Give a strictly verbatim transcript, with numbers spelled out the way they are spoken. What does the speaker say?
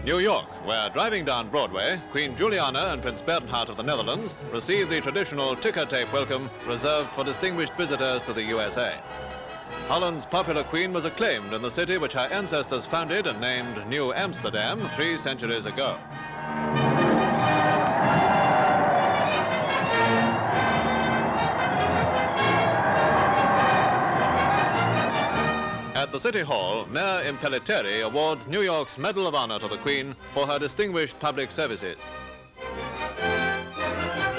New York, where driving down Broadway, Queen Juliana and Prince Bernhard of the Netherlands received the traditional ticker tape welcome reserved for distinguished visitors to the U S A. Holland's popular queen was acclaimed in the city which her ancestors founded and named New Amsterdam three centuries ago. At the City Hall, Mayor Impelliteri awards New York's Medal of Honor to the Queen for her distinguished public services.